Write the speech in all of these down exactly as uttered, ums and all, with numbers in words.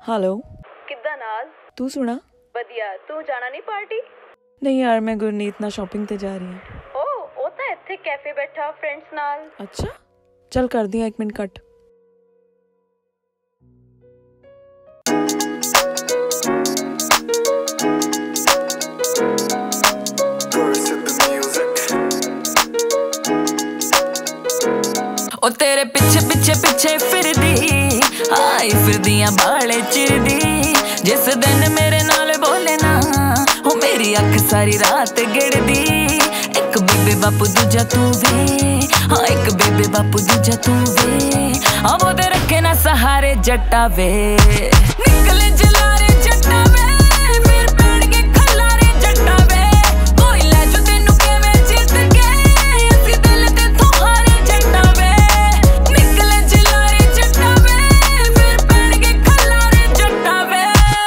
hello किद्दां नाज तू सुना वधिया तू जाना नहीं पार्टी नहीं यार मैं गुरनीत ना शॉपिंग ते जा रही हूं ओ ओ तां इत्थे कैफे बैठा फ्रेंड्स नाल अच्छा चल कर दिया एक मिनट कट ओ तेरे पिछे पिछे पिछे फिरदी आई फिरदियां बाले चिरदी जिस दिन मेरे नाल बोले ना ओ मेरी अख सारी रात गिड़दी एक बेबे बापू दूजा तू वे हाँ एक बेबे बापू दूजा तू वे अब ओदे रखे ना सहारे जट्टा वे निकले जलारे जट्टा वे फिर पैण के खलारे जट्टा वे कोई ले जो तेनू किवें जित के असी दिल ते तुहारे जट्टा वे निकले जलारे जट्टा वे फिर पैण के खलारे जट्टा वे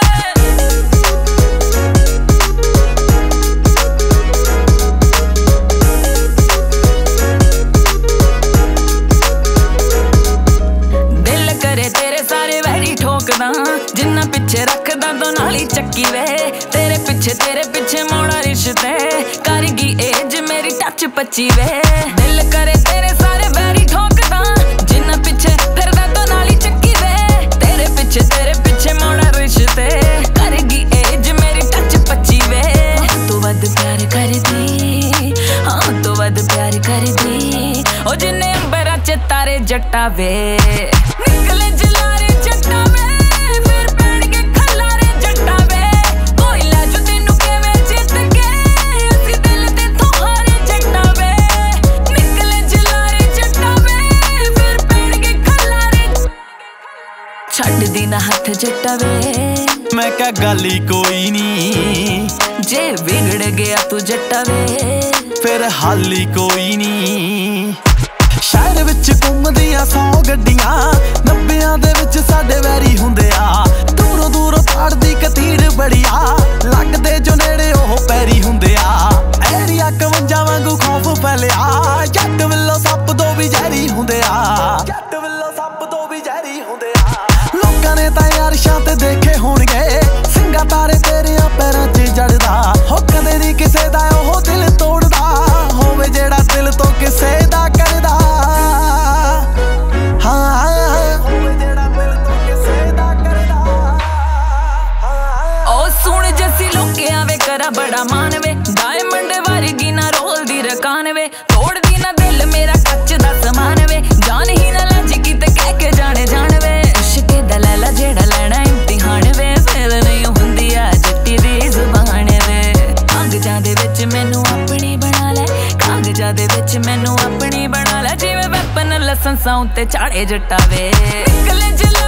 दिल करे तेरे सारे वैरी ठोकदा जिन्ना पिछे रखदा तो नाली चक्की वे तेरे पिछे तेरे पिछे मोड़ा रिश्ते करगी एज मेरी टच पची वे दिल करे तेरे सारे वैरी ठोकदा जिन्ना पिछे फिरदा तो नाली चक्की वे तेरे पिछे तेरे पिछे मोड़ा रिश्ते करगी एज मेरी टच पची वे तू वध प्यार करदी हाँ तू वध प्यार करदी ओ जिन्ने अंबरा च तारे जट्टा वे निकले जलारे जट्टा वे फिर पैण के खलारे जट्टा वे कोई ले जो तेनू किवें जित के असी दिल ते तुहारे जट्टा वे निकले जलारे जट्टा वे फिर पैण के खलारे छड्ड दी ना हथ जट्टा वे मैं क्या गाली कोई नी जे बिगड़ गया तू जट्टा वे फिर हाली कोई नी शहर विच घुमदियां सौ गड्डियां नब्बियां दे विच साडे वैरी हुंदे आ दूरों दूरों पड़दी कतीड़ बड़िया लगदे जो नेड़े ओह पैरी हुंदे आ एरिया कवंजा वांगू खौफ फैलिया जट विल्लो सप दो भी जहरी हुंदे आ जट विल्लो सप दो भी जहरी हुंदे आ लोकां ने तां यारिशां ते देखे होणगे सिंगा तारे तेरियां पैरां च जड़दा हो कदे नहीं किसे दा ओह दिल तोड़दा होवे जेड़ा दिल तो किसे दा करदा जस्सी लोकिया वे करा बड़ा मान वे डायमंड वर्गी ना रोल दी रकान वे तोड़ दी ना दिल मेरा कच्च दा समान वे जान ही ना लज की ते कह के जाने जान वे इश्के दा लैला जेड़ा लेना इम्तिहान वे फेल नहीं हुंदी आ जट्टी दी जुबान वे कागजां दे विच मैनू अपनी बना ले कागजां दे विच मैनू अपनी बना ले जिवें वैपन लसंसां उत्ते चाड़े जट्टा वे निकले जला